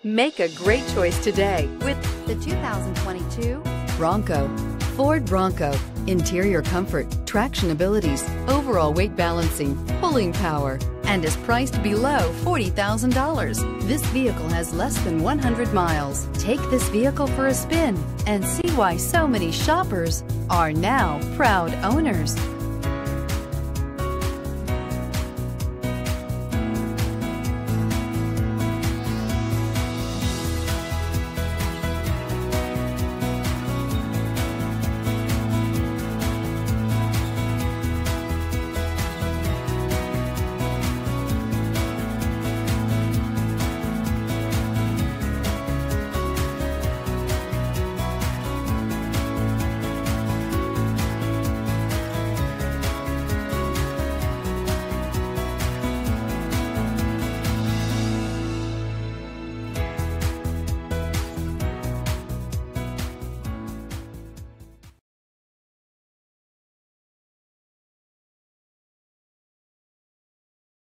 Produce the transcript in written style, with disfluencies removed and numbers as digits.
Make a great choice today with the 2022 Bronco. Ford Bronco. Interior comfort, traction abilities, overall weight balancing, pulling power, and is priced below $40,000. This vehicle has less than 100 miles. Take this vehicle for a spin and see why so many shoppers are now proud owners.